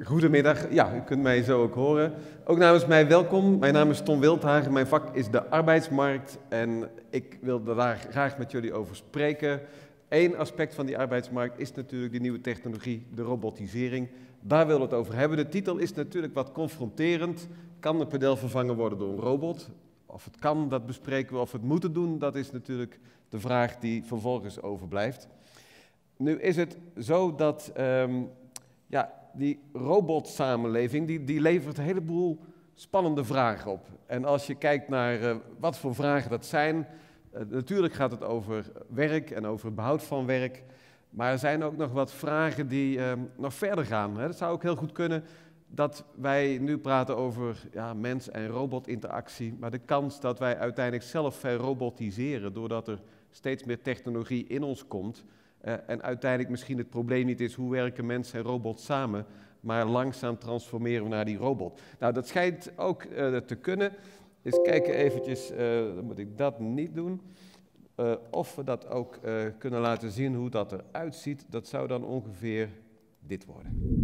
Goedemiddag, ja, u kunt mij zo ook horen. Ook namens mij welkom, mijn naam is Tom Wildhagen, mijn vak is de arbeidsmarkt en ik wil daar graag met jullie over spreken. Eén aspect van die arbeidsmarkt is natuurlijk die nieuwe technologie, de robotisering. Daar willen we het over hebben. De titel is natuurlijk wat confronterend. Kan een pedel vervangen worden door een robot? Of het kan, dat bespreken we. Of we het moeten doen, dat is natuurlijk de vraag die vervolgens overblijft. Nu is het zo dat die robotsamenleving, die levert een heleboel spannende vragen op. En als je kijkt naar wat voor vragen dat zijn, natuurlijk gaat het over werk en over het behoud van werk. Maar er zijn ook nog wat vragen die nog verder gaan. Het zou ook heel goed kunnen dat wij nu praten over mens- en robotinteractie. Maar de kans dat wij uiteindelijk zelf verrobotiseren, doordat er steeds meer technologie in ons komt. En uiteindelijk misschien het probleem niet is hoe werken mensen en robots samen, maar langzaam transformeren we naar die robot. Nou, dat schijnt ook te kunnen. Dus kijken eventjes, dan moet ik dat niet doen. Of we dat ook kunnen laten zien hoe dat eruit ziet. Dat zou dan ongeveer dit worden.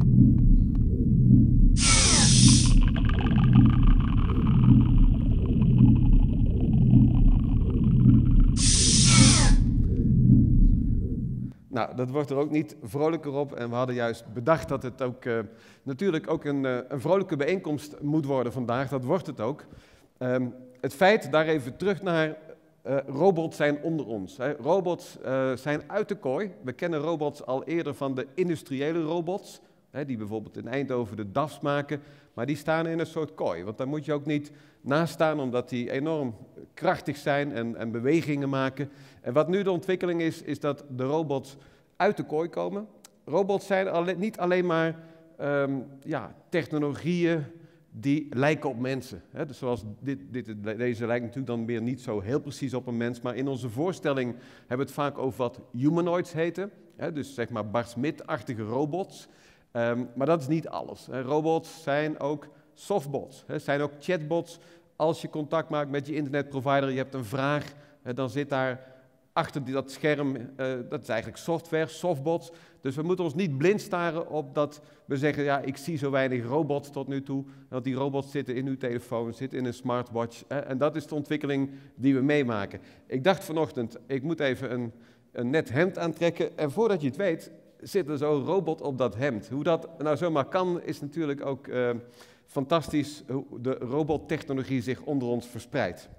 Nou, dat wordt er ook niet vrolijker op en we hadden juist bedacht dat het ook natuurlijk ook een vrolijke bijeenkomst moet worden vandaag. Dat wordt het ook. Het feit, daar even terug naar, robots zijn onder ons. Robots zijn uit de kooi. We kennen robots al eerder van de industriële robots, die bijvoorbeeld in Eindhoven de DAF's maken, maar die staan in een soort kooi. Want daar moet je ook niet naast staan, omdat die enorm krachtig zijn en bewegingen maken. En wat nu de ontwikkeling is dat de robots uit de kooi komen. Robots zijn niet alleen maar technologieën die lijken op mensen. Dus zoals deze lijkt natuurlijk dan weer niet zo heel precies op een mens, maar in onze voorstelling hebben we het vaak over wat humanoids heten. Dus zeg maar Bart Smit-achtige robots. Maar dat is niet alles. Robots zijn ook softbots, zijn ook chatbots. Als je contact maakt met je internetprovider, je hebt een vraag, dan zit daar achter dat scherm, dat is eigenlijk software, softbots. Dus we moeten ons niet blind staren op dat we zeggen, ik zie zo weinig robots tot nu toe. Want die robots zitten in uw telefoon, zitten in een smartwatch. En dat is de ontwikkeling die we meemaken. Ik dacht vanochtend, ik moet even een net hemd aantrekken. En voordat je het weet, zit er zo'n robot op dat hemd. Hoe dat nou zomaar kan, is natuurlijk ook fantastisch hoe de robottechnologie zich onder ons verspreidt.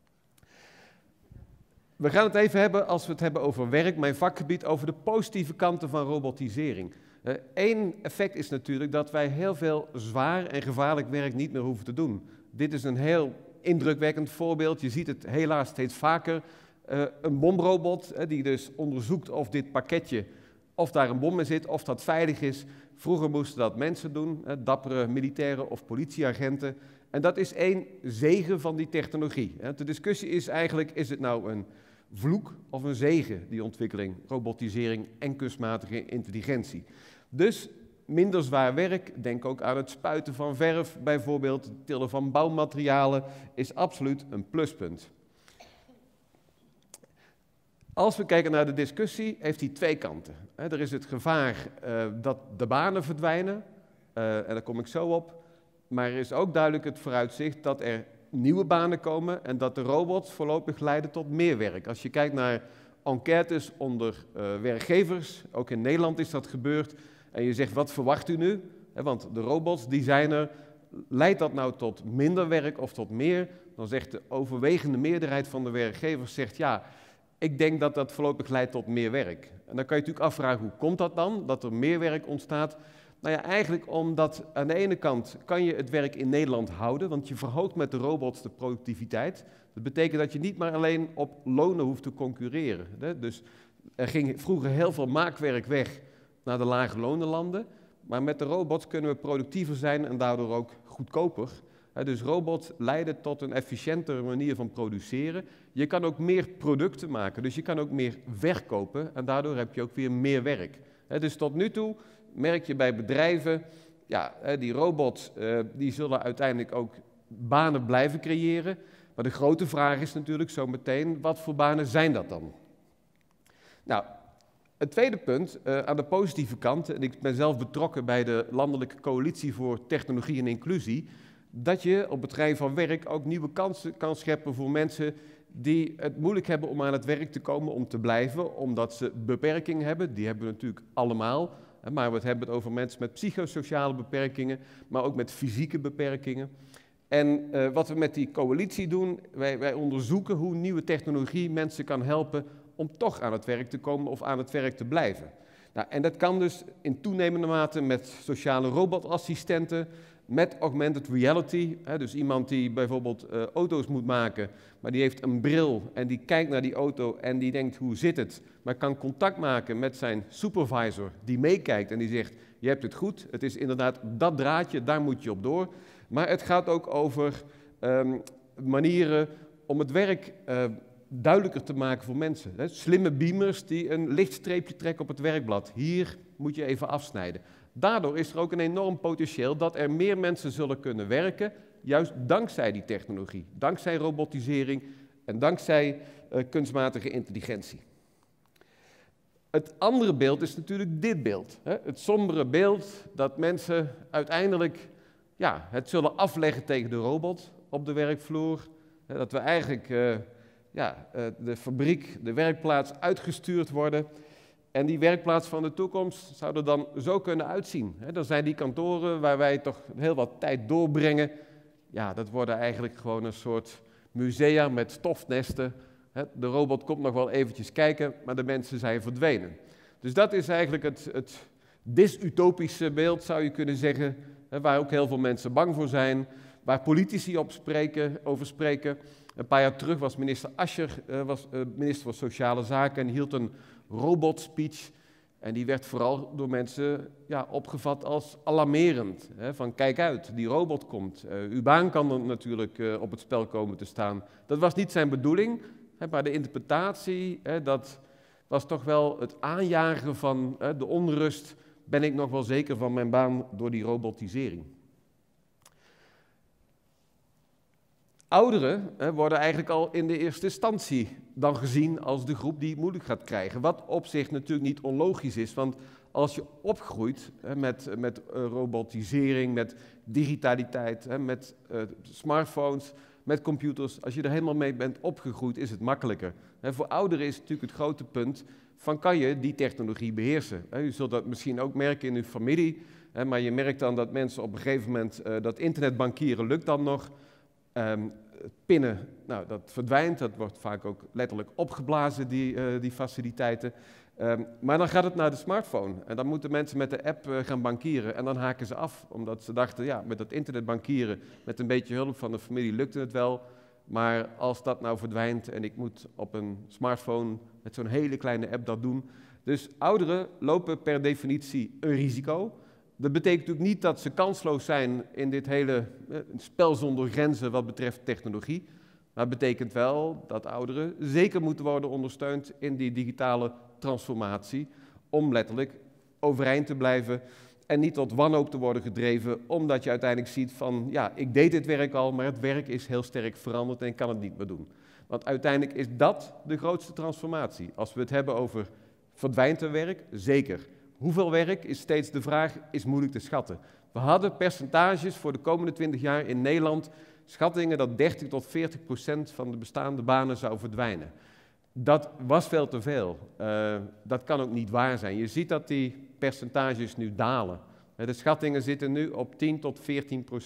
We gaan het even hebben, als we het hebben over werk, mijn vakgebied, over de positieve kanten van robotisering. Eén effect is natuurlijk dat wij heel veel zwaar en gevaarlijk werk niet meer hoeven te doen. Dit is een heel indrukwekkend voorbeeld. Je ziet het helaas steeds vaker. Een bomrobot die dus onderzoekt of dit pakketje, of daar een bom in zit, of dat veilig is. Vroeger moesten dat mensen doen, dappere militairen of politieagenten. En dat is één zegen van die technologie. De discussie is eigenlijk, is het nou een vloek of een zegen, die ontwikkeling, robotisering en kunstmatige intelligentie. Dus minder zwaar werk, denk ook aan het spuiten van verf bijvoorbeeld, het tillen van bouwmaterialen, is absoluut een pluspunt. Als we kijken naar de discussie, heeft die twee kanten. Er is het gevaar dat de banen verdwijnen, en daar kom ik zo op. Maar er is ook duidelijk het vooruitzicht dat er nieuwe banen komen en dat de robots voorlopig leiden tot meer werk. Als je kijkt naar enquêtes onder werkgevers, ook in Nederland is dat gebeurd, en je zegt, wat verwacht u nu? Want de robots, die zijn er. Leidt dat nou tot minder werk of tot meer? Dan zegt de overwegende meerderheid van de werkgevers, ik denk dat dat voorlopig leidt tot meer werk. En dan kan je natuurlijk afvragen, hoe komt dat dan, dat er meer werk ontstaat? Nou ja, eigenlijk omdat aan de ene kant kan je het werk in Nederland houden, want je verhoogt met de robots de productiviteit. Dat betekent dat je niet maar alleen op lonen hoeft te concurreren. Dus er ging vroeger heel veel maakwerk weg naar de lage lonenlanden, maar met de robots kunnen we productiever zijn en daardoor ook goedkoper. Dus robots leiden tot een efficiëntere manier van produceren. Je kan ook meer producten maken, dus je kan ook meer verkopen en daardoor heb je ook weer meer werk. Dus tot nu toe merk je bij bedrijven, die robots die zullen uiteindelijk ook banen blijven creëren. Maar de grote vraag is natuurlijk zo meteen, wat voor banen zijn dat dan? Nou, Het tweede punt, aan de positieve kant, en ik ben zelf betrokken bij de Landelijke Coalitie voor Technologie en Inclusie, dat je op het terrein van werk ook nieuwe kansen kan scheppen voor mensen die het moeilijk hebben om aan het werk te komen, om te blijven, omdat ze beperkingen hebben. Die hebben we natuurlijk allemaal, maar we hebben het over mensen met psychosociale beperkingen, maar ook met fysieke beperkingen. En wat we met die coalitie doen, wij onderzoeken hoe nieuwe technologie mensen kan helpen om toch aan het werk te komen of aan het werk te blijven. Nou, en dat kan dus in toenemende mate met sociale robotassistenten, met augmented reality, dus iemand die bijvoorbeeld auto's moet maken, maar die heeft een bril en die kijkt naar die auto en die denkt hoe zit het, maar kan contact maken met zijn supervisor die meekijkt en die zegt je hebt het goed, het is inderdaad dat draadje, daar moet je op door. Maar het gaat ook over manieren om het werk duidelijker te maken voor mensen. Slimme beamers die een lichtstreepje trekken op het werkblad. Hier moet je even afsnijden. Daardoor is er ook een enorm potentieel dat er meer mensen zullen kunnen werken, juist dankzij die technologie, dankzij robotisering en dankzij kunstmatige intelligentie. Het andere beeld is natuurlijk dit beeld. Het sombere beeld dat mensen uiteindelijk het zullen afleggen tegen de robot op de werkvloer. Dat we eigenlijk de fabriek, de werkplaats uitgestuurd worden. En die werkplaats van de toekomst zou er dan zo kunnen uitzien. Dan zijn die kantoren waar wij toch heel wat tijd doorbrengen. Ja, dat worden eigenlijk gewoon een soort musea met stofnesten. De robot komt nog wel eventjes kijken, maar de mensen zijn verdwenen. Dus dat is eigenlijk het dystopische beeld, zou je kunnen zeggen, waar ook heel veel mensen bang voor zijn, waar politici over spreken. Een paar jaar terug was minister Ascher minister van Sociale Zaken en hield een robotspeech. En die werd vooral door mensen opgevat als alarmerend. Van kijk uit, die robot komt. Uw baan kan er natuurlijk op het spel komen te staan. Dat was niet zijn bedoeling, maar de interpretatie, dat was toch wel het aanjagen van de onrust. Ben ik nog wel zeker van mijn baan door die robotisering? Ouderen worden eigenlijk al in de eerste instantie dan gezien als de groep die het moeilijk gaat krijgen. Wat op zich natuurlijk niet onlogisch is, want als je opgroeit met robotisering, met digitaliteit, met smartphones, met computers, als je er helemaal mee bent opgegroeid, is het makkelijker. Voor ouderen is natuurlijk het grote punt van kan je die technologie beheersen. U zult dat misschien ook merken in uw familie, maar je merkt dan dat mensen op een gegeven moment dat internetbankieren lukt dan nog. Pinnen, nou, dat verdwijnt, dat wordt vaak ook letterlijk opgeblazen, die faciliteiten. Maar dan gaat het naar de smartphone en dan moeten mensen met de app gaan bankieren en dan haken ze af, omdat ze dachten, met dat internetbankieren, met een beetje hulp van de familie lukte het wel, maar als dat nou verdwijnt en ik moet op een smartphone met zo'n hele kleine app dat doen. Dus ouderen lopen per definitie een risico. Dat betekent natuurlijk niet dat ze kansloos zijn in dit hele spel zonder grenzen wat betreft technologie. Maar het betekent wel dat ouderen zeker moeten worden ondersteund in die digitale transformatie. Om letterlijk overeind te blijven en niet tot wanhoop te worden gedreven. Omdat je uiteindelijk ziet van, ik deed dit werk al, maar het werk is heel sterk veranderd en ik kan het niet meer doen. Want uiteindelijk is dat de grootste transformatie. Als we het hebben over verdwijnt er werk, zeker. Hoeveel werk is steeds de vraag, is moeilijk te schatten. We hadden percentages voor de komende 20 jaar in Nederland, schattingen dat 30 tot 40% van de bestaande banen zou verdwijnen. Dat was veel te veel. Dat kan ook niet waar zijn. Je ziet dat die percentages nu dalen. De schattingen zitten nu op 10 tot 14%.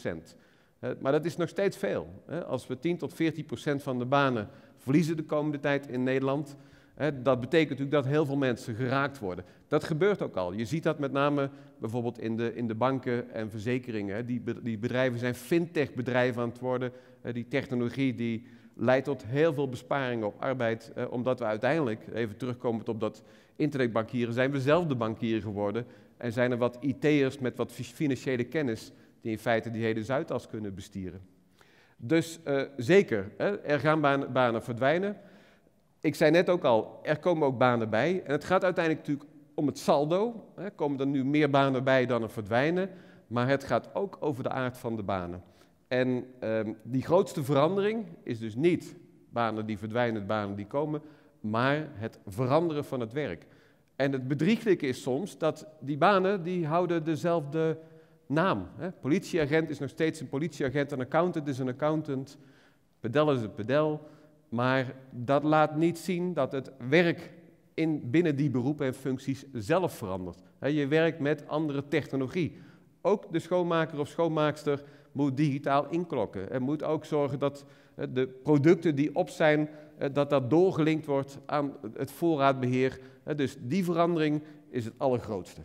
Maar dat is nog steeds veel. Als we 10 tot 14% van de banen verliezen de komende tijd in Nederland, dat betekent natuurlijk dat heel veel mensen geraakt worden. Dat gebeurt ook al. Je ziet dat met name bijvoorbeeld in de banken en verzekeringen. Die bedrijven zijn fintech-bedrijven aan het worden. Die technologie die leidt tot heel veel besparingen op arbeid. Omdat we uiteindelijk, even terugkomend op dat internetbankieren, zijn we zelf de bankier geworden. En zijn er wat IT'ers met wat financiële kennis die in feite die hele Zuidas kunnen bestieren. Dus zeker, er gaan banen verdwijnen. Ik zei net ook al, er komen ook banen bij. En het gaat uiteindelijk natuurlijk om het saldo. Er komen er nu meer banen bij dan er verdwijnen. Maar het gaat ook over de aard van de banen. En die grootste verandering is dus niet banen die verdwijnen, banen die komen, maar het veranderen van het werk. En het bedrieglijke is soms dat die banen die houden dezelfde naam. Hè? Politieagent is nog steeds een politieagent, een accountant is een accountant, pedel is een pedel. Maar dat laat niet zien dat het werk binnen die beroepen en functies zelf verandert. Je werkt met andere technologie. Ook de schoonmaker of schoonmaakster moet digitaal inklokken. En moet ook zorgen dat de producten die op zijn, dat doorgelinkt wordt aan het voorraadbeheer. Dus die verandering is het allergrootste.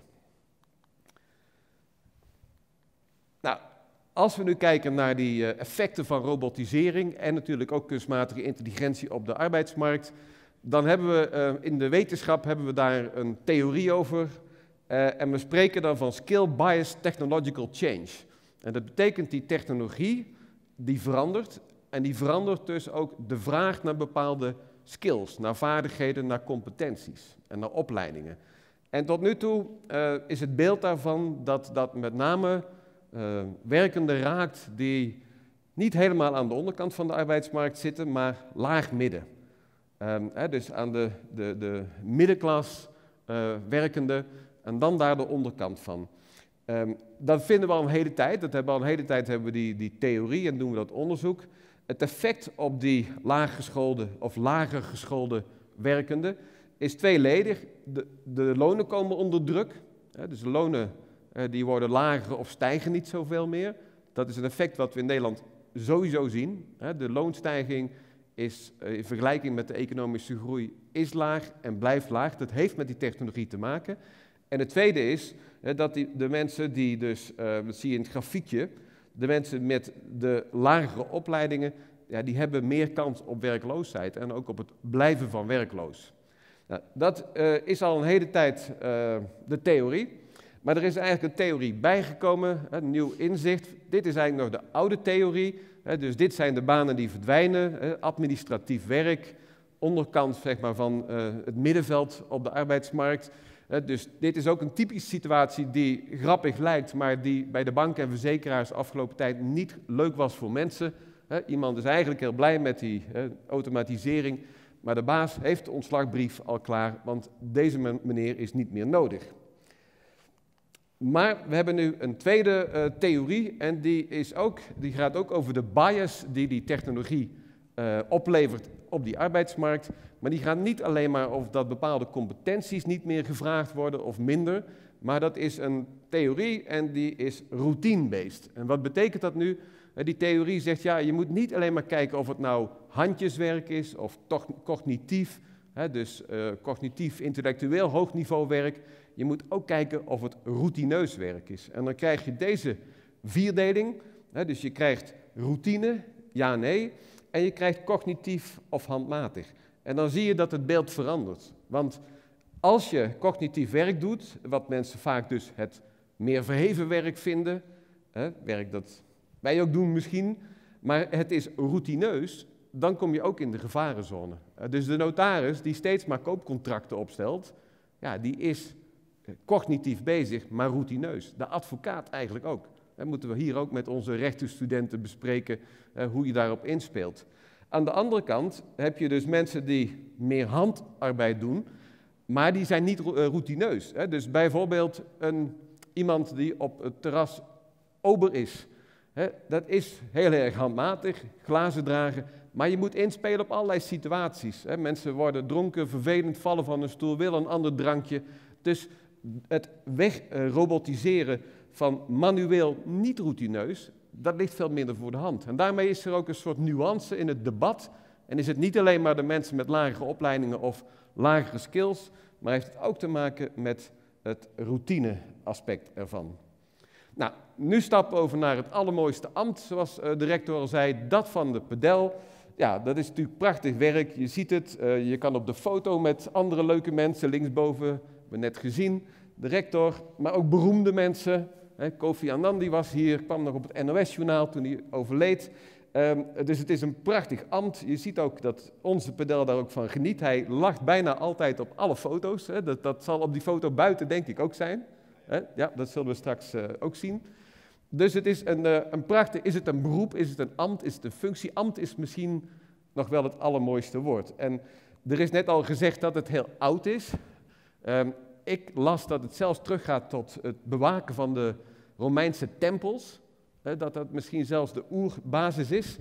Nou, als we nu kijken naar die effecten van robotisering en natuurlijk ook kunstmatige intelligentie op de arbeidsmarkt, dan hebben we in de wetenschap daar een theorie over. En we spreken dan van skill-biased technological change. En dat betekent die technologie die verandert. En die verandert dus ook de vraag naar bepaalde skills, naar vaardigheden, naar competenties en naar opleidingen. En tot nu toe is het beeld daarvan dat met name werkenden raakt die niet helemaal aan de onderkant van de arbeidsmarkt zitten, maar laag midden. Dus aan de middenklas werkenden en dan daar de onderkant van. Dat vinden we al een hele tijd. Hebben we die theorie en doen we dat onderzoek. Het effect op die laaggeschoolde of lager geschoolde werkenden is tweeledig. De lonen komen onder druk. Dus de lonen die worden lager of stijgen niet zoveel meer. Dat is een effect wat we in Nederland sowieso zien. De loonstijging is in vergelijking met de economische groei is laag en blijft laag. Dat heeft met die technologie te maken. En het tweede is dat de mensen die dus, dat zie je in het grafiekje, de mensen met de lagere opleidingen, ja, die hebben meer kans op werkloosheid en ook op het blijven van werkloos. Nou, dat is al een hele tijd de theorie, maar er is eigenlijk een theorie bijgekomen, een nieuw inzicht. Dit is eigenlijk nog de oude theorie, dus dit zijn de banen die verdwijnen, administratief werk, onderkant zeg maar, van het middenveld op de arbeidsmarkt. Dus dit is ook een typische situatie die grappig lijkt, maar die bij de banken en verzekeraars de afgelopen tijd niet leuk was voor mensen. Iemand is eigenlijk heel blij met die automatisering, maar de baas heeft de ontslagbrief al klaar, want deze meneer is niet meer nodig. Maar we hebben nu een tweede theorie en die gaat ook over de bias die technologie oplevert op die arbeidsmarkt. Maar die gaat niet alleen maar over dat bepaalde competenties niet meer gevraagd worden of minder, maar dat is een theorie en die is routine-based. En wat betekent dat nu? Die theorie zegt, ja, je moet niet alleen maar kijken of het nou handjeswerk is of toch cognitief, dus cognitief, intellectueel hoogniveau werk. Je moet ook kijken of het routineus werk is. En dan krijg je deze vierdeling, dus je krijgt routine, ja, nee, en je krijgt cognitief of handmatig. En dan zie je dat het beeld verandert. Want als je cognitief werk doet, wat mensen vaak dus het meer verheven werk vinden, werk dat wij ook doen misschien, maar het is routineus, dan kom je ook in de gevarenzone. Dus de notaris die steeds maar koopcontracten opstelt, ja, die is cognitief bezig, maar routineus. De advocaat eigenlijk ook. Dat moeten we hier ook met onze rechtenstudenten bespreken hoe je daarop inspeelt. Aan de andere kant heb je dus mensen die meer handarbeid doen, maar die zijn niet routineus. Dus bijvoorbeeld iemand die op het terras ober is. Dat is heel erg handmatig, glazen dragen, maar je moet inspelen op allerlei situaties. Mensen worden dronken, vervelend, vallen van een stoel, willen een ander drankje. Dus het wegrobotiseren van manueel niet routineus, dat ligt veel minder voor de hand. En daarmee is er ook een soort nuance in het debat. En is het niet alleen maar de mensen met lagere opleidingen of lagere skills, maar heeft het ook te maken met het routine-aspect ervan. Nou, nu stappen we over naar het allermooiste ambt, zoals de rector al zei, dat van de pedel. Ja, dat is natuurlijk prachtig werk, je ziet het, je kan op de foto met andere leuke mensen, linksboven, hebben we net gezien, de rector, maar ook beroemde mensen. Kofi Annan die was hier, kwam nog op het NOS-journaal toen hij overleed. Dus het is een prachtig ambt. Je ziet ook dat onze pedel daar ook van geniet. Hij lacht bijna altijd op alle foto's. Dat zal op die foto buiten denk ik ook zijn. Ja, dat zullen we straks ook zien. Dus het is een prachtig, is het een beroep, is het een ambt, is het een functie? Ambt is misschien nog wel het allermooiste woord. En er is net al gezegd dat het heel oud is. Ik las dat het zelfs teruggaat tot het bewaken van de Romeinse tempels. Dat dat misschien zelfs de oerbasis is.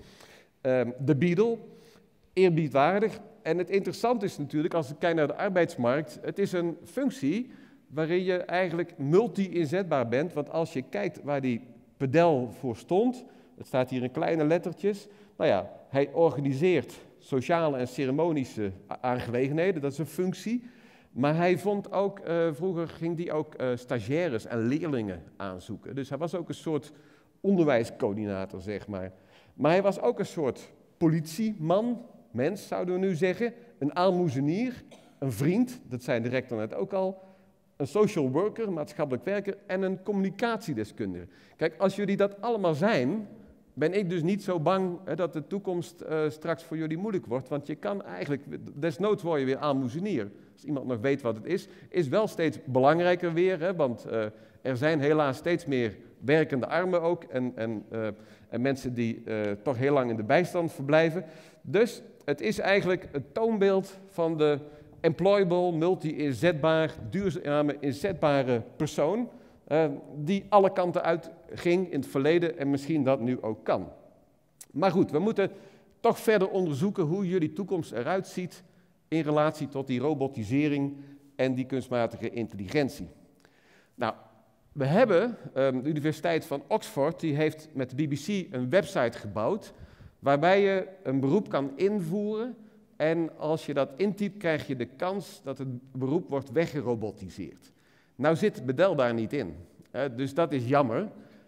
De Beadle, eerbiedwaardig. En het interessante is natuurlijk, als ik kijk naar de arbeidsmarkt, het is een functie waarin je eigenlijk multi-inzetbaar bent. Want als je kijkt waar die pedel voor stond, het staat hier in kleine lettertjes. Nou ja, hij organiseert sociale en ceremonische aangelegenheden, dat is een functie. Maar hij vond ook, vroeger ging hij ook stagiaires en leerlingen aanzoeken. Dus hij was ook een soort onderwijscoördinator, zeg maar. Maar hij was ook een soort politieman, mens zouden we nu zeggen. Een aalmoezenier, een vriend, dat zei de rector net ook al. Een social worker, maatschappelijk werker en een communicatiedeskundige. Kijk, als jullie dat allemaal zijn, ben ik dus niet zo bang dat de toekomst straks voor jullie moeilijk wordt. Want je kan eigenlijk, desnoods word je weer aalmoezenier. Als iemand nog weet wat het is wel steeds belangrijker weer. Want er zijn helaas steeds meer werkende armen ook. En mensen die toch heel lang in de bijstand verblijven. Dus het is eigenlijk het toonbeeld van de employable, multi-inzetbaar, duurzame, inzetbare persoon. Die alle kanten uit ging in het verleden en misschien dat nu ook kan. Maar goed, we moeten toch verder onderzoeken hoe jullie toekomst eruit ziet in relatie tot die robotisering en die kunstmatige intelligentie. Nou, we hebben, de Universiteit van Oxford, die heeft met de BBC een website gebouwd waarbij je een beroep kan invoeren en als je dat intypt krijg je de kans dat het beroep wordt weggerobotiseerd. Nou zit bedel daar niet in, dus dat is jammer.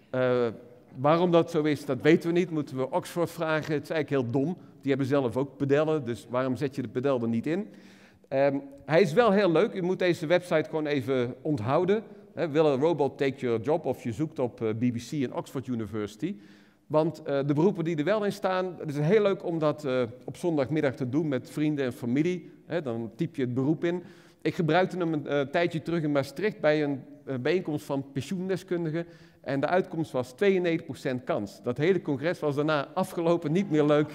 Waarom dat zo is, dat weten we niet, moeten we Oxford vragen. Het is eigenlijk heel dom, die hebben zelf ook pedellen, dus waarom zet je de pedel er niet in? Hij is wel heel leuk, u moet deze website gewoon even onthouden. Will a robot take your job? Of je zoekt op BBC en Oxford University. Want de beroepen die er wel in staan, het is heel leuk om dat op zondagmiddag te doen met vrienden en familie. Dan typ je het beroep in. Ik gebruikte hem een tijdje terug in Maastricht bij een bijeenkomst van pensioendeskundigen. En de uitkomst was 92% kans. Dat hele congres was daarna afgelopen, niet meer leuk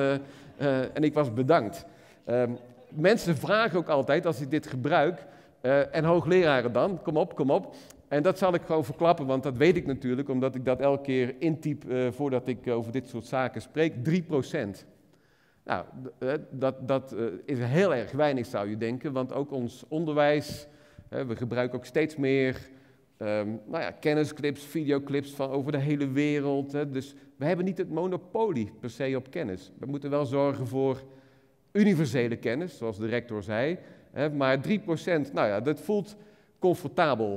en ik was bedankt. Mensen vragen ook altijd als ik dit gebruik, en hoogleraren dan, kom op. En dat zal ik gewoon verklappen, want dat weet ik natuurlijk, omdat ik dat elke keer intyp voordat ik over dit soort zaken spreek. 3%. Nou, dat is heel erg weinig zou je denken, want ook ons onderwijs, we gebruiken ook steeds meer kennisclips, videoclips van over de hele wereld. Dus we hebben niet het monopolie per se op kennis. We moeten wel zorgen voor universele kennis, zoals de rector zei. Maar 3%, nou ja, dat voelt comfortabel.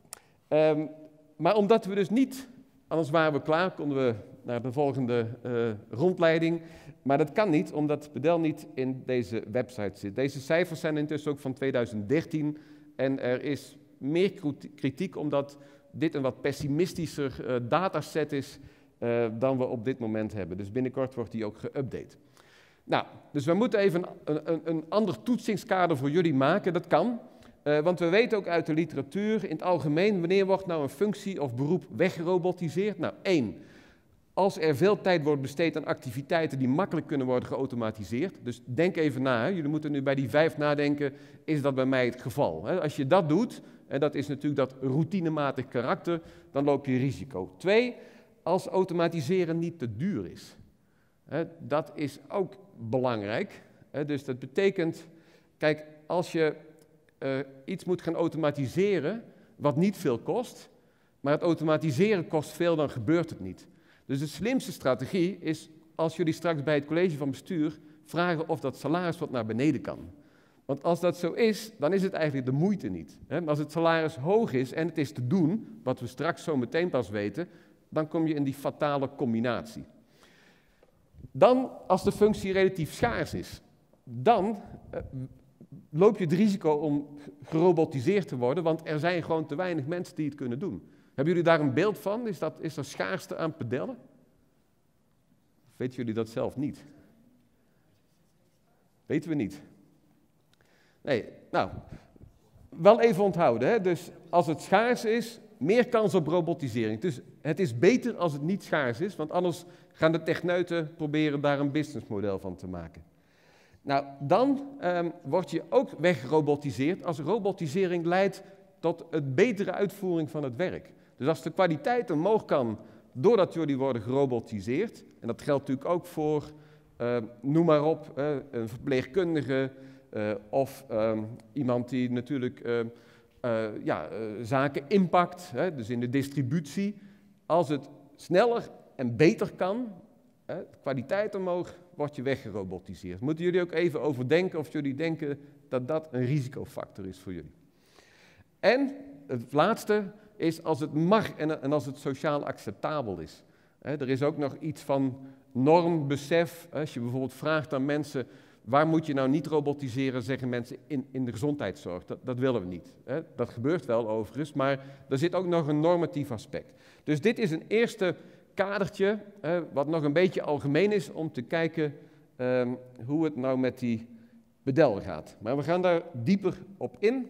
Maar omdat we dus niet, anders waren we klaar, konden we naar de volgende rondleiding. Maar dat kan niet, omdat het pedel niet in deze website zit. Deze cijfers zijn intussen ook van 2013 en er is meer kritiek omdat dit een wat pessimistischer dataset is dan we op dit moment hebben. Dus binnenkort wordt die ook geüpdate. Nou, dus we moeten even een ander toetsingskader voor jullie maken, dat kan. Want we weten ook uit de literatuur in het algemeen, wanneer wordt nou een functie of beroep weggerobotiseerd? Nou, 1. Als er veel tijd wordt besteed aan activiteiten die makkelijk kunnen worden geautomatiseerd. Dus denk even na, jullie moeten nu bij die 5 nadenken, is dat bij mij het geval? Als je dat doet, en dat is natuurlijk dat routinematig karakter, dan loop je risico. 2. Als automatiseren niet te duur is. Dat is ook belangrijk. Dus dat betekent, kijk, als je iets moet gaan automatiseren wat niet veel kost, maar het automatiseren kost veel, dan gebeurt het niet. Dus de slimste strategie is, als jullie straks bij het college van bestuur vragen of dat salaris wat naar beneden kan. Want als dat zo is, dan is het eigenlijk de moeite niet. Als het salaris hoog is en het is te doen, wat we straks zo meteen pas weten, dan kom je in die fatale combinatie. Dan, als de functie relatief schaars is, dan loop je het risico om gerobotiseerd te worden, want er zijn gewoon te weinig mensen die het kunnen doen. Hebben jullie daar een beeld van? Is er schaarste aan pedellen? Of weten jullie dat zelf niet? Weten we niet. Nee, nou, wel even onthouden. Hè? Dus als het schaars is, meer kans op robotisering. Dus het is beter als het niet schaars is, want anders gaan de techneuten proberen daar een businessmodel van te maken. Nou, dan word je ook weggerobotiseerd als robotisering leidt tot een betere uitvoering van het werk. Dus als de kwaliteit omhoog kan doordat jullie worden gerobotiseerd, en dat geldt natuurlijk ook voor, noem maar op, een verpleegkundige of iemand die natuurlijk zaken impact, dus in de distributie. Als het sneller en beter kan, de kwaliteit omhoog, word je weggerobotiseerd. Moeten jullie ook even overdenken of jullie denken dat dat een risicofactor is voor jullie. En het laatste is als het mag en als het sociaal acceptabel is. Er is ook nog iets van normbesef. Als je bijvoorbeeld vraagt aan mensen, waar moet je nou niet robotiseren, zeggen mensen in de gezondheidszorg. Dat willen we niet. Dat gebeurt wel overigens, maar er zit ook nog een normatief aspect. Dus dit is een eerste kadertje, wat nog een beetje algemeen is om te kijken hoe het nou met die bedel gaat. Maar we gaan daar dieper op in.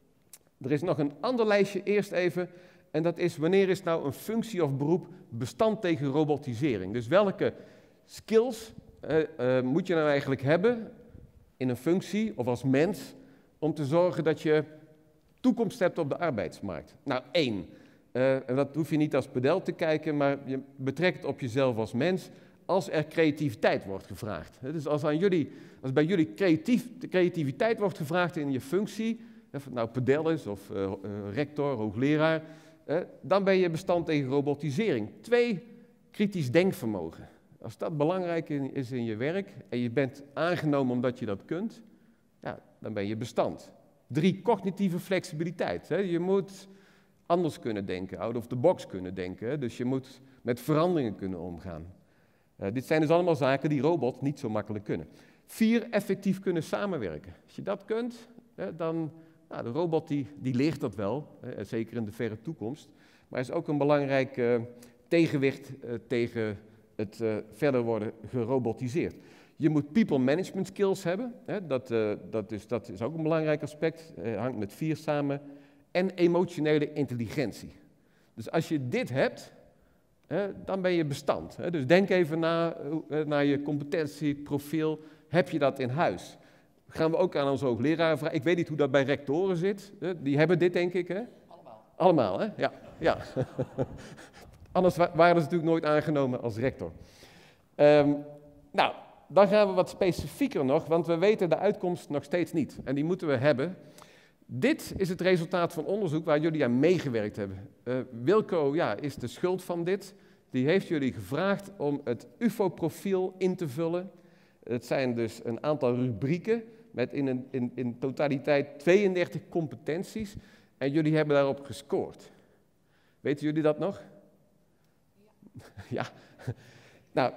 Er is nog een ander lijstje eerst even, en dat is wanneer is nou een functie of beroep bestand tegen robotisering. Dus welke skills moet je nou eigenlijk hebben in een functie of als mens om te zorgen dat je toekomst hebt op de arbeidsmarkt? Nou, 1. En dat hoef je niet als pedel te kijken, maar je betrekt het op jezelf als mens als er creativiteit wordt gevraagd. Dus als bij jullie creativiteit wordt gevraagd in je functie, of het nou pedel is of rector, hoogleraar, dan ben je bestand tegen robotisering. 2, kritisch denkvermogen. Als dat belangrijk is in je werk en je bent aangenomen omdat je dat kunt, ja, dan ben je bestand. 3, cognitieve flexibiliteit. Je moet anders kunnen denken, out of the box kunnen denken. Dus je moet met veranderingen kunnen omgaan. Dit zijn dus allemaal zaken die robots niet zo makkelijk kunnen. 4, effectief kunnen samenwerken. Als je dat kunt, dan... Nou, de robot die leert dat wel, zeker in de verre toekomst. Maar is ook een belangrijk tegenwicht tegen het verder worden gerobotiseerd. Je moet people management skills hebben, dat is ook een belangrijk aspect, hangt met 4 samen. En emotionele intelligentie. Dus als je dit hebt, dan ben je bestand. Dus denk even naar je competentieprofiel, heb je dat in huis? Gaan we ook aan onze hoogleraar vragen. Ik weet niet hoe dat bij rectoren zit. Die hebben dit, denk ik, hè? Allemaal. Allemaal, hè? Ja. Anders waren ze natuurlijk nooit aangenomen als rector. Nou, dan gaan we wat specifieker nog, want we weten de uitkomst nog steeds niet. En die moeten we hebben. Dit is het resultaat van onderzoek waar jullie aan meegewerkt hebben. Wilco is de schuld van dit. Die heeft jullie gevraagd om het UFO-profiel in te vullen. Het zijn dus een aantal rubrieken met in totaliteit 32 competenties. En jullie hebben daarop gescoord. Weten jullie dat nog? Ja. Nou.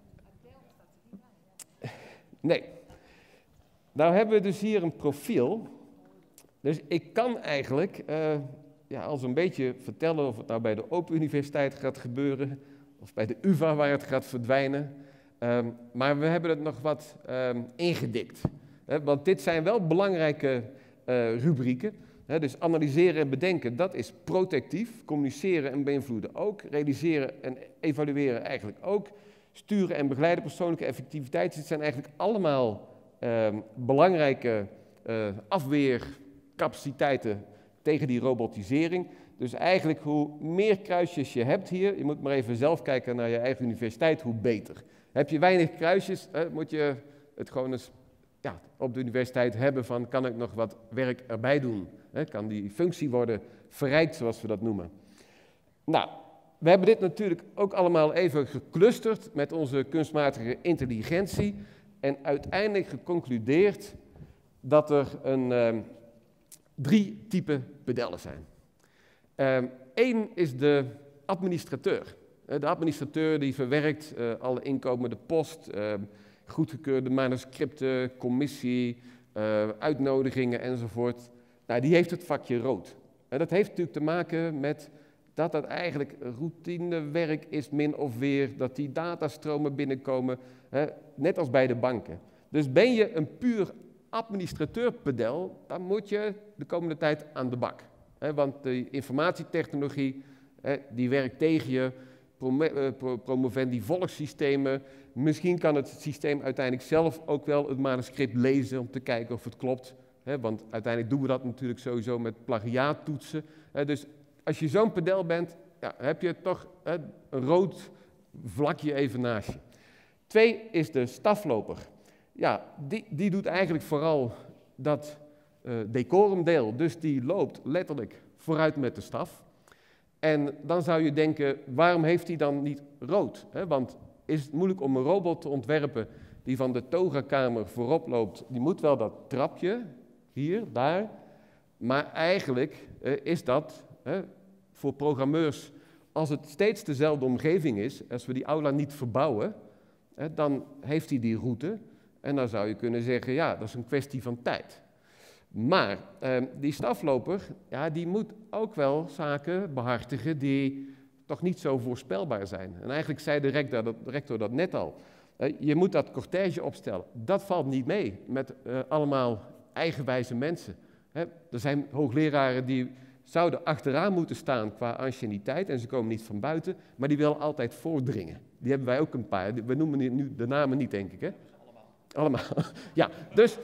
Nee. Nou hebben we dus hier een profiel. Dus ik kan eigenlijk al zo'n beetje vertellen of het nou bij de Open Universiteit gaat gebeuren. Of bij de UvA waar het gaat verdwijnen. Maar we hebben het nog wat ingedikt. Want dit zijn wel belangrijke rubrieken. Dus analyseren en bedenken, dat is protectief. Communiceren en beïnvloeden ook. Realiseren en evalueren eigenlijk ook. Sturen en begeleiden, persoonlijke effectiviteit. Dit zijn eigenlijk allemaal belangrijke afweercapaciteiten tegen die robotisering. Dus eigenlijk hoe meer kruisjes je hebt hier, je moet maar even zelf kijken naar je eigen universiteit, hoe beter. Heb je weinig kruisjes, moet je het gewoon eens op de universiteit hebben van, kan ik nog wat werk erbij doen? Kan die functie worden verrijkt, zoals we dat noemen? Nou, we hebben dit natuurlijk ook allemaal even geclusterd met onze kunstmatige intelligentie en uiteindelijk geconcludeerd dat er 3 typen pedellen zijn. 1 is de administrateur. De administrateur die verwerkt alle inkomende post, goedgekeurde manuscripten, commissie, uitnodigingen enzovoort. Nou, die heeft het vakje rood. En dat heeft natuurlijk te maken met dat dat eigenlijk routinewerk is, min of weer, dat die datastromen binnenkomen, net als bij de banken. Dus ben je een puur administrateurpedel, dan moet je de komende tijd aan de bak. Want de informatietechnologie, die werkt tegen je. promovendi volgsystemen. Misschien kan het systeem uiteindelijk zelf ook wel het manuscript lezen om te kijken of het klopt. Want uiteindelijk doen we dat natuurlijk sowieso met plagiaattoetsen. Dus als je zo'n pedel bent, ja, heb je toch een rood vlakje even naast je. 2 is de stafloper. Ja, die doet eigenlijk vooral dat decorumdeel. Dus die loopt letterlijk vooruit met de staf. En dan zou je denken, waarom heeft hij dan niet rood? Want is het moeilijk om een robot te ontwerpen die van de togakamer voorop loopt? Die moet wel dat trapje, hier, daar. Maar eigenlijk is dat voor programmeurs, als het steeds dezelfde omgeving is, als we die aula niet verbouwen, dan heeft hij die route. En dan zou je kunnen zeggen, ja, dat is een kwestie van tijd. Maar die stafloper, ja, die moet ook wel zaken behartigen die toch niet zo voorspelbaar zijn. En eigenlijk zei de rector dat net al. Je moet dat cortège opstellen. Dat valt niet mee met allemaal eigenwijze mensen. Er zijn hoogleraren die zouden achteraan moeten staan qua anciëniteit en ze komen niet van buiten, maar die willen altijd voordringen. Die hebben wij ook een paar. We noemen nu de namen niet, denk ik, hè? Allemaal. Ja, dus,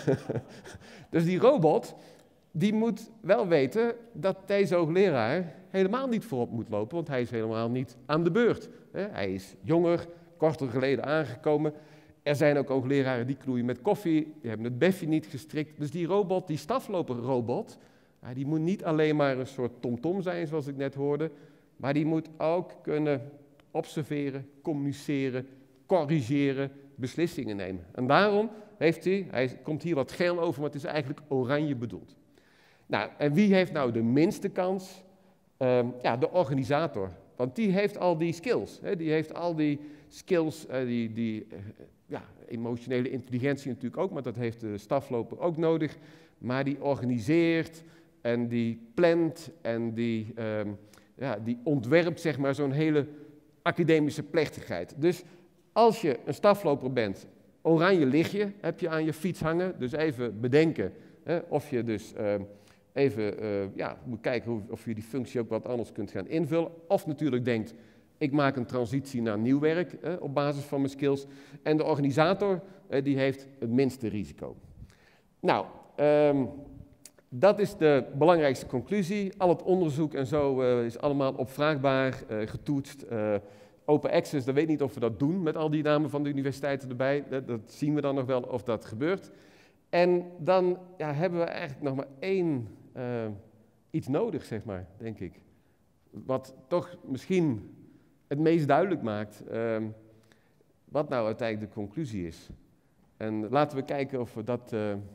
dus die robot, die moet wel weten dat deze hoogleraar helemaal niet voorop moet lopen, want hij is helemaal niet aan de beurt. Hij is jonger, korter geleden aangekomen. Er zijn ook hoogleraren die knoeien met koffie, die hebben het beffje niet gestrikt. Dus die robot, die stafloperrobot, die moet niet alleen maar een soort tomtom zijn, zoals ik net hoorde, maar die moet ook kunnen observeren, communiceren, corrigeren, beslissingen nemen. En daarom heeft hij komt hier wat geel over, maar het is eigenlijk oranje bedoeld. Nou, en wie heeft nou de minste kans? Ja, de organisator. Want die heeft al die skills. Die heeft al die skills, emotionele intelligentie natuurlijk ook, maar dat heeft de stafloper ook nodig. Maar die organiseert en die plant en die ontwerpt, zeg maar, zo'n hele academische plechtigheid. Dus als je een stafloper bent, oranje lichtje heb je aan je fiets hangen. Dus even bedenken of je dus moet kijken of je die functie ook wat anders kunt gaan invullen. Of natuurlijk denkt, ik maak een transitie naar nieuw werk op basis van mijn skills. En de organisator, die heeft het minste risico. Nou, dat is de belangrijkste conclusie. Al het onderzoek en zo is allemaal opvraagbaar, getoetst. Open access, dan weet ik niet of we dat doen met al die namen van de universiteiten erbij. Dat zien we dan nog wel of dat gebeurt. En dan hebben we eigenlijk nog maar één iets nodig, zeg maar, denk ik. Wat toch misschien het meest duidelijk maakt wat nou uiteindelijk de conclusie is. En laten we kijken of we dat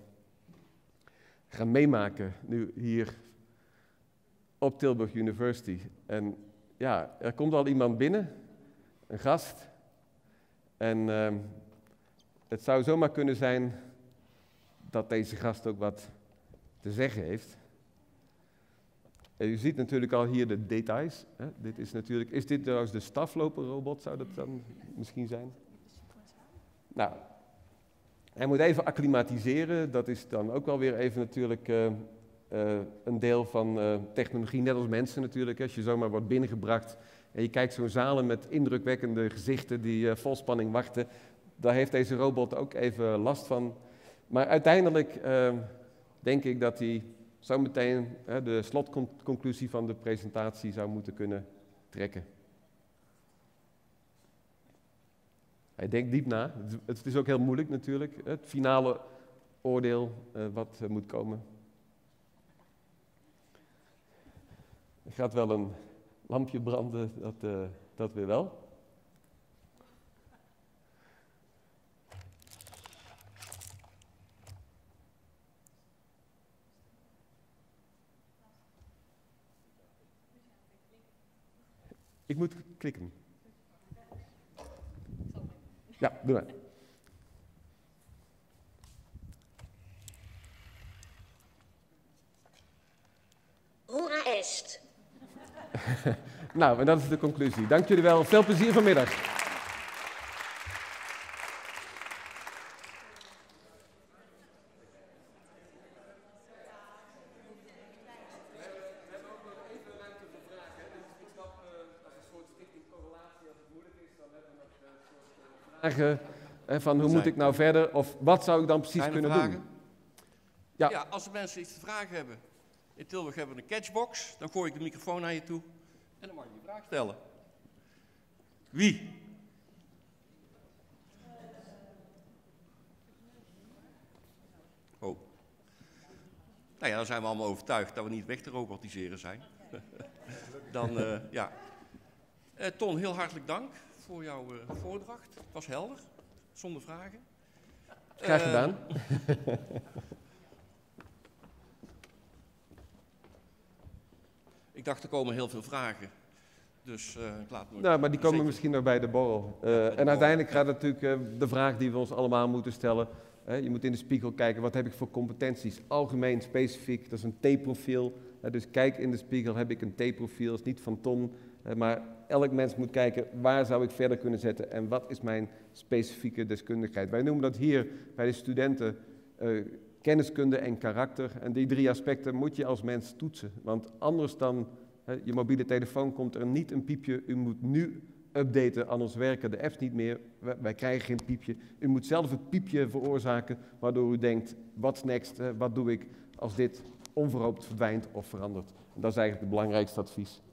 gaan meemaken nu hier op Tilburg University. En ja, er komt al iemand binnen, een gast. En het zou zomaar kunnen zijn dat deze gast ook wat te zeggen heeft. En u ziet natuurlijk al hier de details. Hè? Dit is natuurlijk, is dit trouwens de stafloperrobot, zou dat dan misschien zijn? Nou, hij moet even acclimatiseren. Dat is dan ook wel weer even natuurlijk een deel van technologie, net als mensen natuurlijk. Als je zomaar wordt binnengebracht en je kijkt zo'n zalen met indrukwekkende gezichten die vol spanning wachten, daar heeft deze robot ook even last van. Maar uiteindelijk denk ik dat hij zo meteen de slotconclusie van de presentatie zou moeten kunnen trekken. Hij denkt diep na. Het is ook heel moeilijk natuurlijk. Het finale oordeel wat moet komen. Er gaat wel een lampje branden, dat weer wel. Ik moet klikken. Ja, doe maar. Hoera est. Nou, en dat is de conclusie. Dank jullie wel. Veel plezier vanmiddag. We hebben ook nog even ruimte voor vragen. Dus ik snap als een soort stichting vragen van hoe moet ik nou verder of wat zou ik dan precies Zijn er kunnen vragen? doen? Ja. Ja, als de mensen iets te vragen hebben. In Tilburg hebben we een catchbox. Dan gooi ik de microfoon naar je toe. En dan mag je je vraag stellen. Wie? Oh. Nou ja, dan zijn we allemaal overtuigd dat we niet weg te robotiseren zijn. Dan, ja. Ton, heel hartelijk dank voor jouw voordracht. Het was helder, zonder vragen. Graag gedaan. Ik dacht, er komen heel veel vragen. Dus ik laat me... Nou, maar die komen zeker- misschien nog bij de borrel. de En uiteindelijk borrel, gaat natuurlijk de vraag die we ons allemaal moeten stellen. Je moet in de spiegel kijken, wat heb ik voor competenties? Algemeen, specifiek, dat is een T-profiel. Dus kijk in de spiegel, heb ik een T-profiel? Dat is niet van Ton. Maar elk mens moet kijken, waar zou ik verder kunnen zetten? En wat is mijn specifieke deskundigheid? Wij noemen dat hier bij de studenten kenniskunde en karakter. En die 3 aspecten moet je als mens toetsen. Want anders dan je mobiele telefoon komt er niet een piepje. U moet nu updaten, anders werken de apps niet meer. Wij krijgen geen piepje. U moet zelf het piepje veroorzaken, waardoor u denkt, what's next? Wat doe ik als dit onverhoopt verdwijnt of verandert? En dat is eigenlijk het belangrijkste advies.